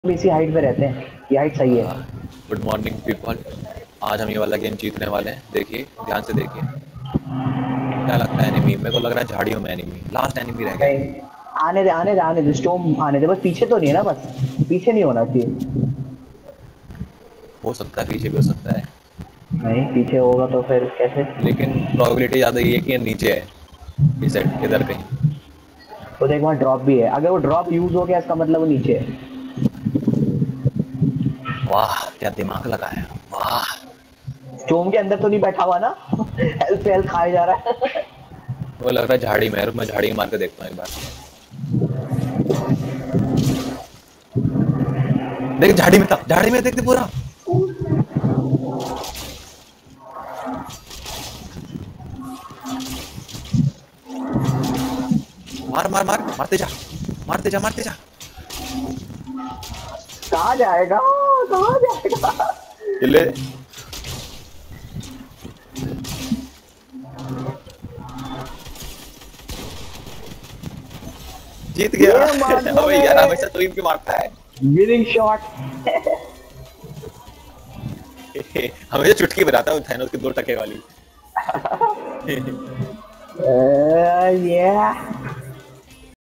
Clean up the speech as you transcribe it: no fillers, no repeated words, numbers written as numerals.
इसी हाइट पे रहते हैं, ये हाइट सही है। Good morning people. आज हम ये वाला गेम जीतने वाले हैं, देखिए ध्यान से देखिए। क्या लगता है एनिमी? मेरे को लग रहा है झाड़ियों में एनिमी, लास्ट एनिमी रह गया है। नहीं, आने दे स्टॉर्म आने दे, बस पीछे तो नहीं है ना, बस पीछे नहीं होना चाहिए। हो सकता है पीछे भी हो सकता है, नहीं पीछे होगा तो फिर कैसे? लेकिन प्रोबेबिलिटी ज़्यादा ये है कि ये नीचे है, इस साइड इधर कहीं। तो देख वहाँ ड्रॉप भी है, अगर वो ड्रॉप यूज हो गया इसका मतलब वो नीचे है। वाह क्या दिमाग लगाया, वाह। स्टॉर्म के अंदर तो नहीं बैठा हुआ ना? हेल्थ पे हेल्थ खाया जा रहा है। वो लग रहा है झाड़ी में है, रुक मैं झाड़ी मार के देखता हूँ एक बार। देख झाड़ी में था, झाड़ी में देख दे पूरा। मार मार मार, मारते जा, मारते जा मारते जा। कहाँ जाएगा, कहाँ जाएगा? ले, जीत गया। ये मार दिया अबे यार मैंने, हमेशा तो इनके मारता है। Winning shot. हमेशा चुटकी बनाता हूँ थैनोस की 2 टके वाली। ये